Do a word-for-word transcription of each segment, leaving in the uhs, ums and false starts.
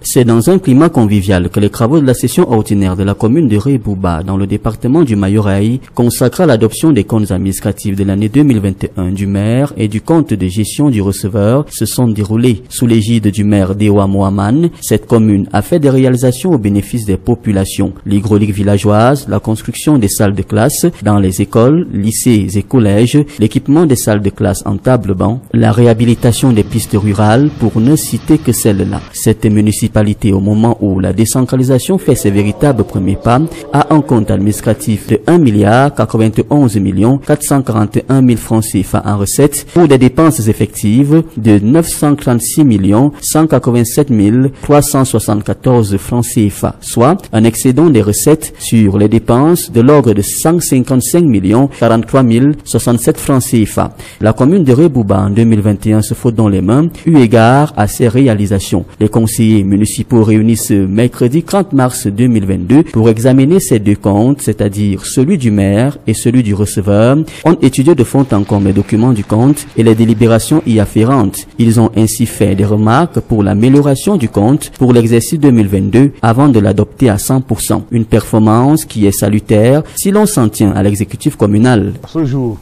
C'est dans un climat convivial que les travaux de la session ordinaire de la commune de Ré-Bouba, dans le département du Mayoraï, consacrés à l'adoption des comptes administratifs de l'année deux mille vingt et un du maire et du compte de gestion du receveur se sont déroulés. Sous l'égide du maire Dewa Mohaman, cette commune a fait des réalisations au bénéfice des populations. L'hydraulique villageoise, la construction des salles de classe dans les écoles, lycées et collèges, l'équipement des salles de classe en table-banc, la réhabilitation des pistes rurales pour ne citer que celle-là. Cette municipalité, au moment où la décentralisation fait ses véritables premiers pas, a un compte administratif de un milliard quatre-vingt-onze millions quatre cent quarante et un mille francs C F A en recettes pour des dépenses effectives de neuf cent trente-six millions cent quatre-vingt-sept mille trois cent soixante-quatorze francs C F A, soit un excédent des recettes sur les dépenses de l'ordre de cent cinquante-cinq millions quarante-trois mille soixante-sept francs C F A. La commune de Ré-Bouba en deux mille vingt et un se frôle dans les mains eu égard à ces réalisations. Les conseillers municipaux réunissent ce mercredi trente mars deux mille vingt-deux pour examiner ces deux comptes, c'est-à-dire celui du maire et celui du receveur, ont étudié de fond en comble les documents du compte et les délibérations y afférentes. Ils ont ainsi fait des remarques pour l'amélioration du compte pour l'exercice deux mille vingt-deux avant de l'adopter à cent pour cent. Une performance qui est salutaire si l'on s'en tient à l'exécutif communal. Ce jour,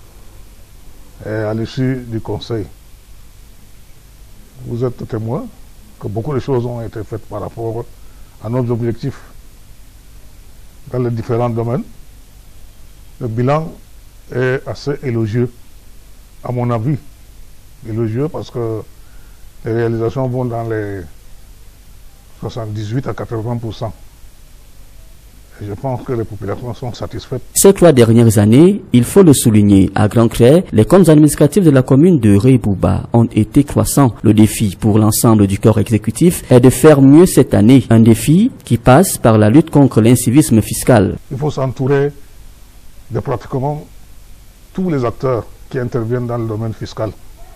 à l'issue du conseil, vous êtes témoin que beaucoup de choses ont été faites par rapport à nos objectifs dans les différents domaines. Le bilan est assez élogieux, à mon avis. Élogieux parce que les réalisations vont dans les soixante-dix-huit à quatre-vingts pour cent. Et je pense que les populations sont satisfaites. Ces trois dernières années, il faut le souligner, à grands traits, les comptes administratifs de la commune de Ré-Bouba ont été croissants. Le défi pour l'ensemble du corps exécutif est de faire mieux cette année. Un défi qui passe par la lutte contre l'incivisme fiscal. Il faut s'entourer de pratiquement tous les acteurs qui interviennent dans le domaine fiscal.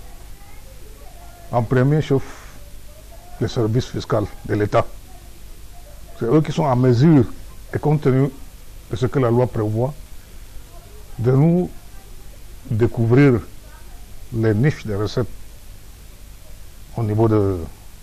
En premier chef, les services fiscaux de l'État. C'est eux qui sont en mesure, et compte tenu de ce que la loi prévoit, de nous découvrir les niches des recettes au niveau de,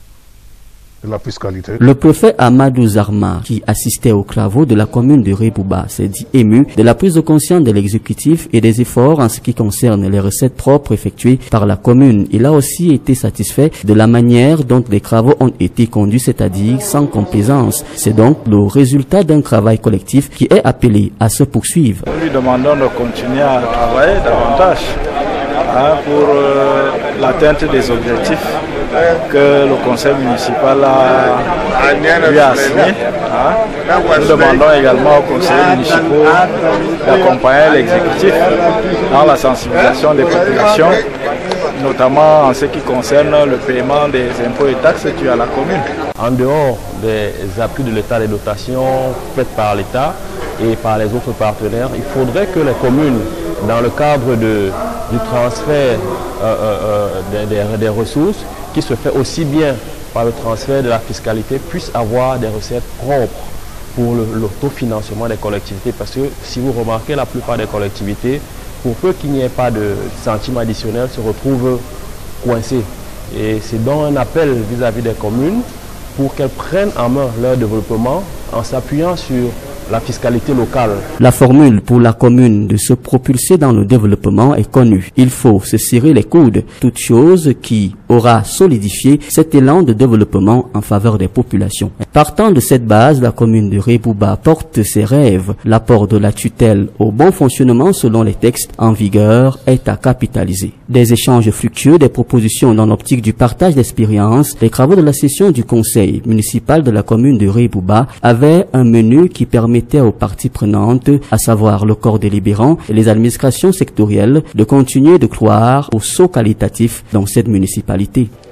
de la fiscalité. Le préfet Amadou Zarma, qui assistait aux travaux de la commune de Ré-Bouba, s'est dit ému de la prise de conscience de l'exécutif et des efforts en ce qui concerne les recettes propres effectuées par la commune. Il a aussi été satisfait de la manière dont les travaux ont été conduits, c'est-à-dire sans complaisance. C'est donc le résultat d'un travail collectif qui est appelé à se poursuivre. Nous lui demandons de continuer à travailler davantage hein, pour euh, l'atteinte des objectifs que le conseil municipal a, lui a assigné. Hein. Nous demandons également aux conseillers municipaux d'accompagner l'exécutif dans la sensibilisation des populations, notamment en ce qui concerne le paiement des impôts et taxes dus à la commune. En dehors des appuis de l'État, des dotations faites par l'État et par les autres partenaires, il faudrait que les communes, dans le cadre de, du transfert euh, euh, des, des, des ressources, qui se fait aussi bien par le transfert de la fiscalité, puissent avoir des recettes propres pour l'autofinancement des collectivités. Parce que si vous remarquez, la plupart des collectivités, pour peu qu'il n'y ait pas de centimes additionnels, se retrouvent coincées. Et c'est donc un appel vis-à-vis des communes pour qu'elles prennent en main leur développement en s'appuyant sur la fiscalité locale. La formule pour la commune de se propulser dans le développement est connue. Il faut se serrer les coudes, toute chose qui aura solidifié cet élan de développement en faveur des populations. Partant de cette base, la commune de Ré-Bouba porte ses rêves. L'apport de la tutelle au bon fonctionnement selon les textes en vigueur est à capitaliser. Des échanges fructueux, des propositions dans l'optique du partage d'expériences, les travaux de la session du conseil municipal de la commune de Ré-Bouba avaient un menu qui permet aux parties prenantes, à savoir le corps délibérant et les administrations sectorielles, de continuer de croire au saut qualitatif dans cette municipalité.